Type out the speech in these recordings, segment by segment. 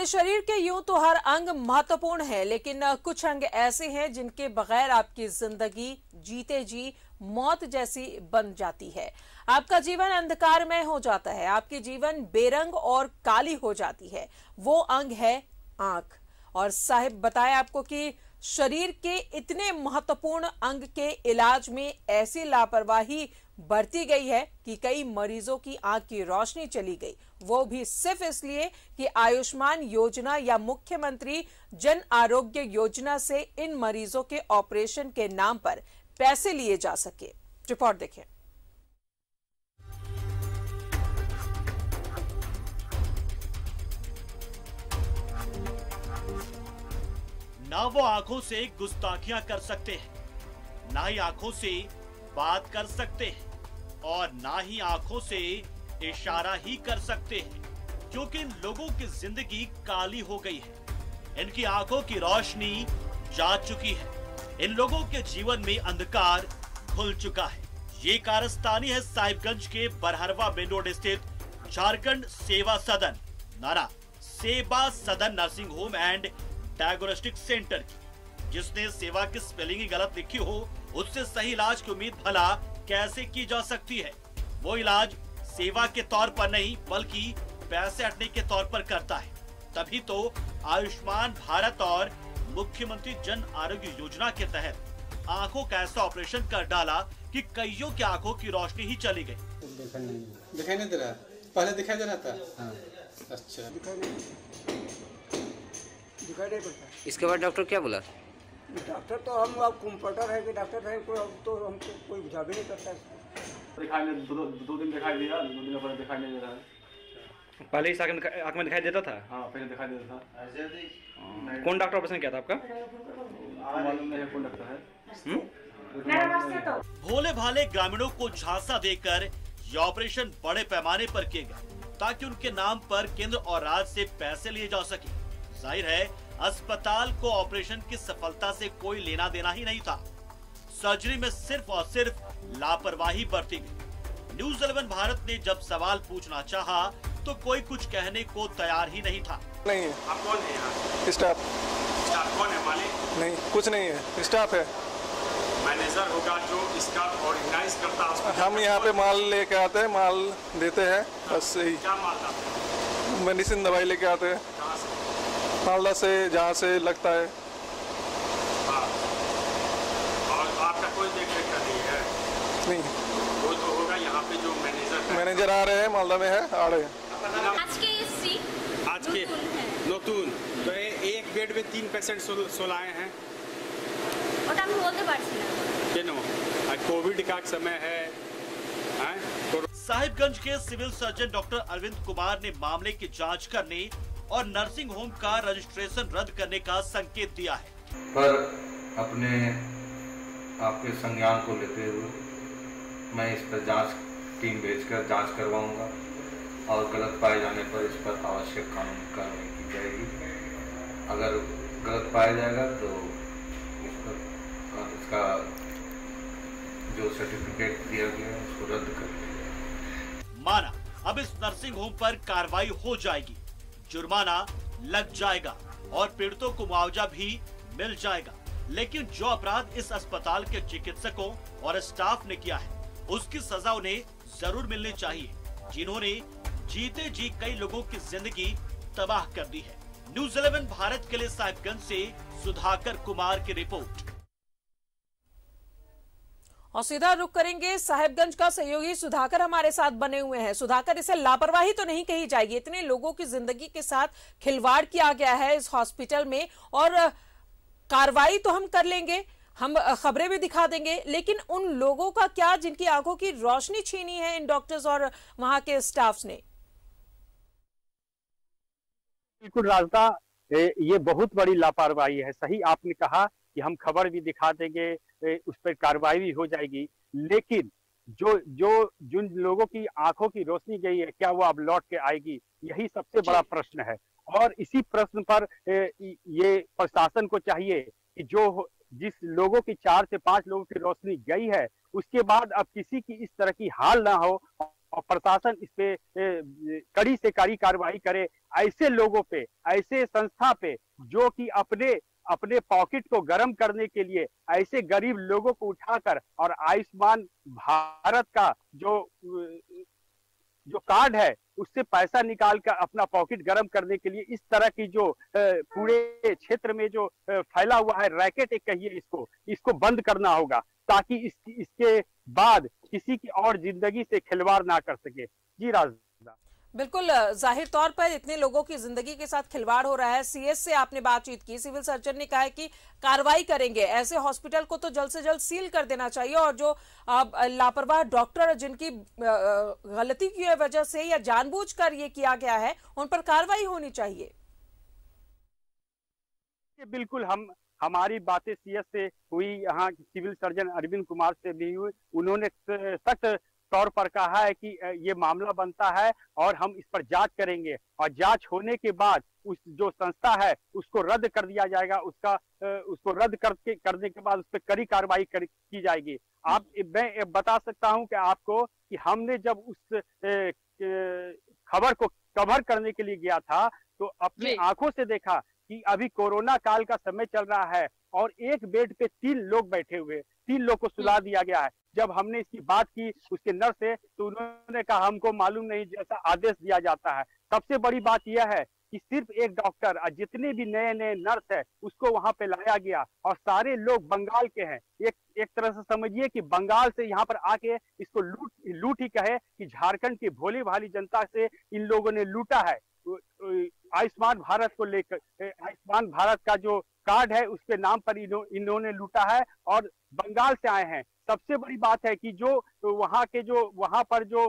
हमारे शरीर के यूं तो हर अंग महत्वपूर्ण है, लेकिन कुछ अंग ऐसे हैं जिनके बगैर आपकी जिंदगी जीते जी मौत जैसी बन जाती है। आपका जीवन अंधकारमय हो जाता है, आपकी जीवन बेरंग और काली हो जाती है। वो अंग है आंख। और साहिब बताएं आपको कि शरीर के इतने महत्वपूर्ण अंग के इलाज में ऐसी लापरवाही बरती गई है कि कई मरीजों की आंख की रोशनी चली गई, वो भी सिर्फ इसलिए कि आयुष्मान योजना या मुख्यमंत्री जन आरोग्य योजना से इन मरीजों के ऑपरेशन के नाम पर पैसे लिए जा सके। रिपोर्ट देखें। ना वो आंखों से गुस्ताखियां कर सकते हैं, ना ही आंखों से बात कर सकते हैं और ना ही आंखों से इशारा ही कर सकते हैं, क्योंकि इन लोगों की जिंदगी काली हो गई है। इनकी आंखों की रोशनी जा चुकी है। इन लोगों के जीवन में अंधकार खुल चुका है। ये कारस्तानी है साहिबगंज के बरहरवा मेन रोड स्थित झारखंड सेवा सदन नारा सेवा सदन nursing home and diagnostic centre की, जिसने सेवा की स्पेलिंग ही गलत लिखी हो, उससे सही इलाज की उम्मीद भला कैसे की जा सकती है। वो इलाज सेवा के तौर पर नहीं बल्कि पैसे हटने के तौर पर करता है। तभी तो आयुष्मान भारत और मुख्यमंत्री जन आरोग्य योजना के तहत आंखों का ऐसा ऑपरेशन कर डाला कि कईयों की आंखों की रोशनी ही चली गई। दिखाई नहीं दे रहा, पहले दिखाई दे रहा था। हाँ। अच्छा, दिखाई नहीं पड़ता। इसके बाद डॉक्टर क्या बोला? डॉक्टर तो हम अब कंप्यूटर है कि डॉक्टर है, कोई तो हमको कोई बुझा भी नहीं करता। दिखाई नहीं, दो दिन दिखाई दिया, 2 दिन पहले दिखाई नहीं दे रहा है। पहले इस आँख में दिखाई देता था? हाँ, पहले दिखाई देता था। कौन डॉक्टर ऑपरेशन किया था आपका? मालूम नहीं है कौन डॉक्टर है। भोले भाले ग्रामीणों को झांसा देकर ये ऑपरेशन बड़े पैमाने पर किए गए ताकि उनके नाम पर केंद्र और राज्य से पैसे लिए जा सके। जाहिर है अस्पताल को ऑपरेशन की सफलता से कोई लेना देना ही नहीं था। सर्जरी में सिर्फ और सिर्फ लापरवाही बरती गई। न्यूज़ 11 भारत ने जब सवाल पूछना चाहा तो कोई कुछ कहने को तैयार ही नहीं था। नहीं है। आप कौन है यहाँ? स्टाफ। स्टाफ कौन है? मालिक? नहीं, कुछ नहीं है, स्टाफ है। मैनेजर होगा जो इसका ऑर्गेनाइज करता है। हम यहाँ पे माल लेके आते हैं, माल देते हैं, बस यही। क्या माल लाते हैं? मेडिसिन दवाई लेके आते हैं। कहाँ से? मालदा से, जहाँ से लगता है। हाँ। और आपका कोई देख रेख का नहीं है? नहीं। वो तो होगा यहाँ पे जो मैनेजर आ रहे हैं, मालदा में है, आ रहे हैं। आज के नतून तो एक बेड में 3 पेशेंट सोलाए हैं। ওটা আমি বলতে পারছি না কেন? आज कोविड का समय है। साहिबगंज के civil surgeon doctor Arvind Kumar ने मामले की जांच करने और नर्सिंग होम का रजिस्ट्रेशन रद्द करने का संकेत दिया है। पर अपने आपके संज्ञान को लेते हुए मैं इस पर जांच टीम भेजकर जांच करवाऊंगा और गलत पाए जाने पर इस पर आवश्यक कानूनी कार्रवाई की जाएगी। अगर गलत पाया जाएगा तो इस पर इसका जो सर्टिफिकेट दिया गया है उसको रद्द कर दिया जाएगा। माना अब इस नर्सिंग होम पर कार्रवाई हो जाएगी, जुर्माना लग जाएगा और पीड़ितों को मुआवजा भी मिल जाएगा। लेकिन जो अपराध इस अस्पताल के चिकित्सकों और स्टाफ ने किया है उसकी सजा उन्हें जरूर मिलनी चाहिए, जिन्होंने जीते जी कई लोगों की जिंदगी तबाह कर दी है। न्यूज़ 11 भारत के लिए साहिबगंज से सुधाकर कुमार की रिपोर्ट। और सीधा रुख करेंगे साहिबगंज का। सहयोगी सुधाकर हमारे साथ बने हुए हैं। सुधाकर, इसे लापरवाही तो नहीं कही जाएगी? इतने लोगों की जिंदगी के साथ खिलवाड़ किया गया है इस हॉस्पिटल में, और कार्रवाई तो हम कर लेंगे, हम खबरें भी दिखा देंगे, लेकिन उन लोगों का क्या जिनकी आंखों की रोशनी छीनी है इन डॉक्टर्स और वहां के स्टाफ ने? बिल्कुल राजदा, ये बहुत बड़ी लापरवाही है। सही आपने कहा कि हम खबर भी दिखा देंगे, उस पर कार्रवाई भी हो जाएगी, लेकिन जिन लोगों की आंखों की रोशनी गई है, क्या वो अब लौट के आएगी? यही सबसे बड़ा प्रश्न है। और इसी प्रश्न पर ये प्रशासन को चाहिए कि जिस लोगों की 4 से 5 लोगों की रोशनी गई है, उसके बाद अब किसी की इस तरह की हाल ना हो और प्रशासन इस पे कड़ी से कड़ी कार्रवाई करे। ऐसे लोगों पे, ऐसे संस्था पे जो कि अपने पॉकेट को गर्म करने के लिए ऐसे गरीब लोगों को उठाकर और आयुष्मान भारत का जो कार्ड है उससे पैसा निकाल कर अपना पॉकेट गर्म करने के लिए इस तरह की जो पूरे क्षेत्र में जो फैला हुआ है रैकेट एक कहिए इसको बंद करना होगा, ताकि इसके बाद किसी की और जिंदगी से खिलवाड़ ना कर सके। जी राज। बिल्कुल, जाहिर तौर पर इतने लोगों की जिंदगी के साथ खिलवाड़ हो रहा है। सीएस से आपने बातचीत की, सिविल सर्जन ने कहा है कि कार्रवाई करेंगे। ऐसे हॉस्पिटल को तो जल्द से जल्द सील कर देना चाहिए और जो लापरवाह डॉक्टर जिनकी गलती की वजह से या जानबूझकर ये किया गया है उन पर कार्रवाई होनी चाहिए। बिल्कुल, हमारी बातें सीएस से हुई, यहाँ सिविल सर्जन अरविंद कुमार से भी हुई। उन्होंने सख्त तौर पर कहा है कि ये मामला बनता है और हम इस पर जांच करेंगे और जांच होने के बाद उस जो संस्था है उसको रद्द कर दिया जाएगा। उसको रद्द करने के बाद उस पर कड़ी कार्रवाई की जाएगी। मैं बता सकता हूं कि आपको कि हमने जब उस खबर को कवर करने के लिए गया था तो अपनी आंखों से देखा कि अभी कोरोना काल का समय चल रहा है और एक बेड पे 3 लोग बैठे हुए, 3 लोग को सुला दिया गया है। जब हमने इसकी बात की उसके नर्स से तो उन्होंने कहा हमको मालूम नहीं, जैसा आदेश दिया जाता है। सबसे बड़ी बात यह है कि सिर्फ एक डॉक्टर और जितने भी नए नर्स है उसको वहां पे लाया गया और सारे लोग बंगाल के हैं। एक तरह से समझिए कि बंगाल से यहाँ पर आके इसको लूट ही कहे कि झारखंड की भोली भाली जनता से इन लोगों ने लूटा है। आयुष्मान भारत को लेकर, आयुष्मान भारत का जो कार्ड है उसके नाम पर इन्होंने लूटा है और बंगाल से आए हैं। सबसे बड़ी बात है कि जो वहां पर जो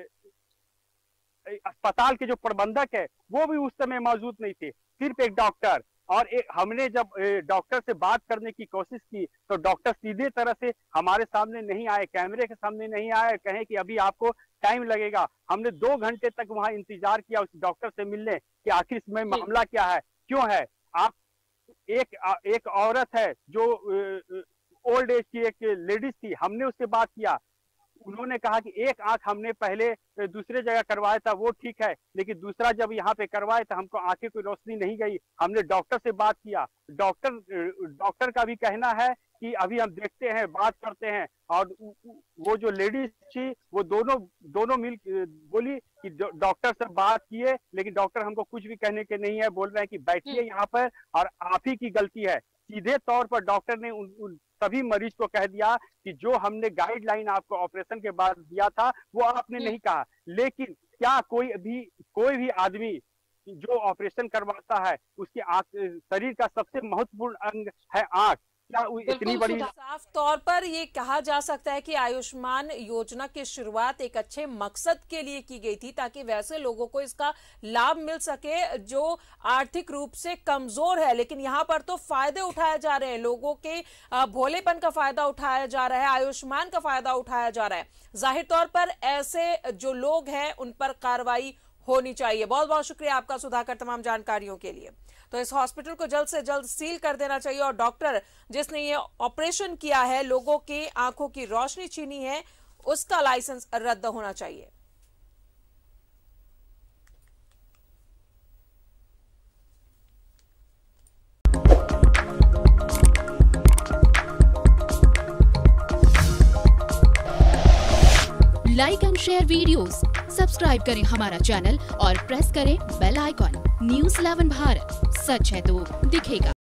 अस्पताल के जो प्रबंधक है वो भी उस समय मौजूद नहीं थे, सिर्फ एक डॉक्टर। और हमने जब डॉक्टर से बात करने की कोशिश की तो डॉक्टर सीधे तरह से हमारे सामने नहीं आए, कैमरे के सामने नहीं आए, कहे कि अभी आपको टाइम लगेगा। हमने 2 घंटे तक वहां इंतजार किया उस डॉक्टर से मिलने कि आखिर इसमें मामला क्या है, क्यों है। आप एक औरत है जो ओल्ड एज की एक लेडीज थी, हमने उससे बात किया। उन्होंने कहा कि एक आंख हमने पहले दूसरे जगह करवाया था वो ठीक है, लेकिन दूसरा जब यहाँ पे करवाए तो हमको आंखें की रोशनी नहीं गई। हमने डॉक्टर से बात किया, डॉक्टर का भी कहना है कि अभी हम देखते हैं, बात करते हैं। और वो जो लेडीज थी वो दोनों मिल बोली कि डॉक्टर से बात किए लेकिन डॉक्टर हमको कुछ भी कहने के नहीं है, बोल रहे हैं कि बैठिए यहाँ पर और आप ही की गलती है। सीधे तौर पर डॉक्टर ने उन सभी मरीज को कह दिया कि जो हमने गाइडलाइन आपको ऑपरेशन के बाद दिया था वो आपने नहीं कहा। लेकिन क्या कोई भी आदमी जो ऑपरेशन करवाता है उसके शरीर का सबसे महत्वपूर्ण अंग है आंख, क्या इतनी बड़ी। साफ तौर पर ये कहा जा सकता है कि आयुष्मान योजना की शुरुआत एक अच्छे मकसद के लिए की गई थी ताकि वैसे लोगों को इसका लाभ मिल सके जो आर्थिक रूप से कमजोर है, लेकिन यहाँ पर तो फायदे उठाए जा रहे हैं, लोगों के भोलेपन का फायदा उठाया जा रहा है, आयुष्मान का फायदा उठाया जा रहा है। जाहिर तौर पर ऐसे जो लोग हैं उन पर कार्रवाई होनी चाहिए। बहुत बहुत शुक्रिया आपका सुधाकर तमाम जानकारियों के लिए। तो इस हॉस्पिटल को जल्द से जल्द सील कर देना चाहिए और डॉक्टर जिसने ये ऑपरेशन किया है, लोगों की आंखों की रोशनी छीनी है, उसका लाइसेंस रद्द होना चाहिए। Like and share videos, subscribe करें हमारा चैनल और प्रेस करें बेल आइकॉन। न्यूज़ 11 भारत, सच है तो दिखेगा।